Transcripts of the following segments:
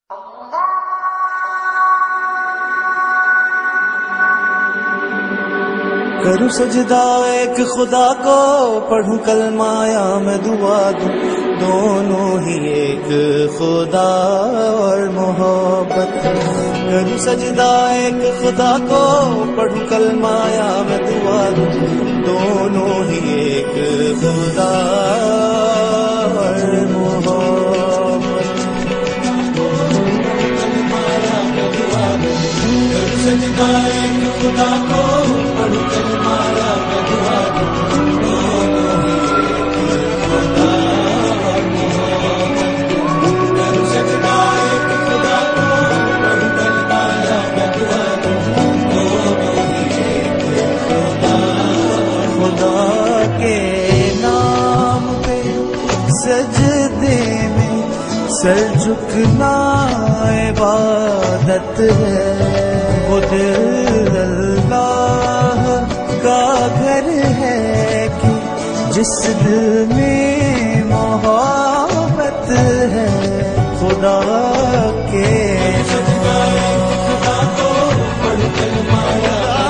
करूं सजदा एक खुदा को, पढ़ूं कलमा या मैं दुआ दूं, दोनों ही एक खुदा और मोहब्बत। करूं सजदा एक खुदा को, पढ़ूं कलमा या मैं दुआ दूं, दोनों ही एक खुदा और मोहब्बत। करूं सजदा एक खुदा को, पढ़ूं कलमा या मैं दुआ दूं, दोनों ही एक खुदा और मोहब्बत। करूं सजदा एक खुदा को, पढ़ूं कलमा या मैं दुआ दूं, दोनों ही एक खुदा। खुदा के नाम पे सजदे में सर झुकना इबादत है। वो दिल अल्लाह का घर है कि जिस दिल में मोहब्बत है। खुदा के खुदा को पढ़ूं कलमा या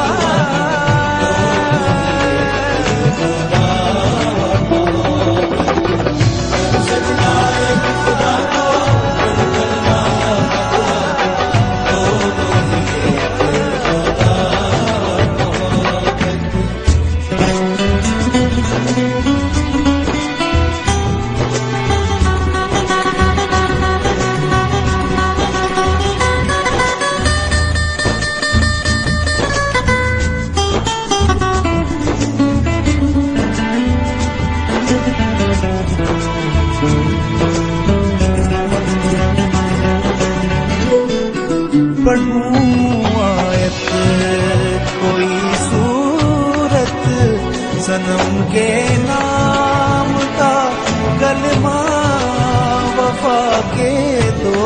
पढ़ूं आयत कोई सूरत, सनम के नाम का कलमा, वफा के दो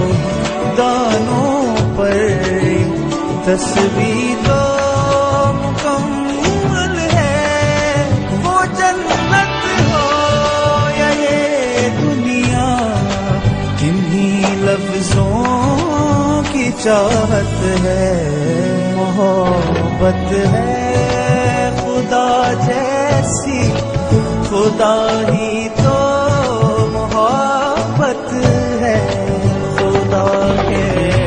दानों पर तस्वीर तो मुकम्मल है। वो जन्नत हो या ये दुनिया, किन्हीं लफ्जों की चाहत है। मोहब्बत है खुदा जैसी, खुदा ही तो मोहब्बत है। खुदा के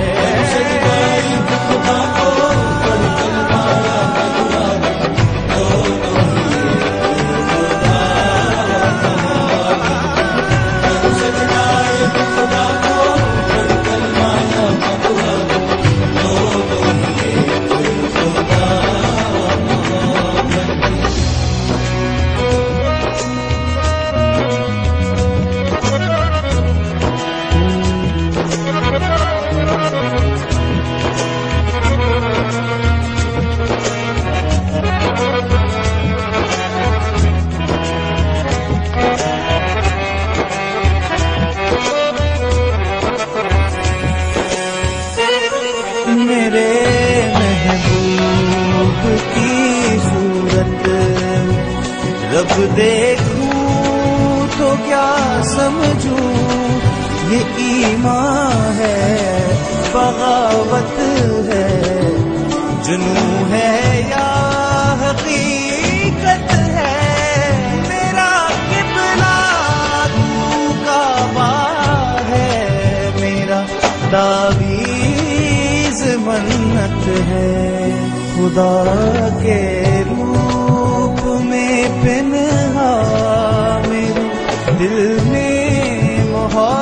खुदा को पढ़ूं कलमा या मैं दुआ दूं, दोनों ही खुदा। करूं सजदा एक खुदा को, पढ़ूं कलमा या मैं दुआ दूं, दोनों ही एक खुदा। मेरे महबूब की सूरत रब देखूं तो क्या समझूं। ये ईमान है, बगावत है, जुनू है या हकीकत है। मेरा किबला तू काबा है, मेरा तावीज़ मन्नत है। खुदा के रूप में पिन्हा मेरे दिल में मोहब्बत